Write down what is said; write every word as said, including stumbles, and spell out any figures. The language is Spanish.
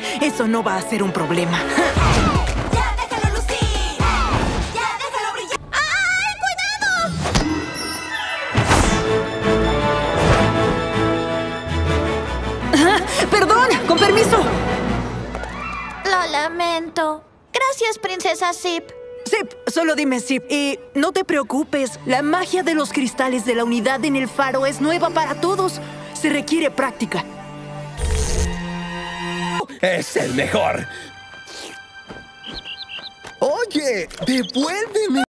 Eso no va a ser un problema. ¡Ya déjalo lucir! ¡Ya déjalo brillar! ¡Ay, cuidado! Ah, ¡perdón! ¡Con permiso! Lo lamento. Gracias, princesa Zip. Zip, solo dime Zip. Y no te preocupes, la magia de los cristales de la unidad en el faro es nueva para todos. Se requiere práctica. ¡Es el mejor! Oye, devuélveme.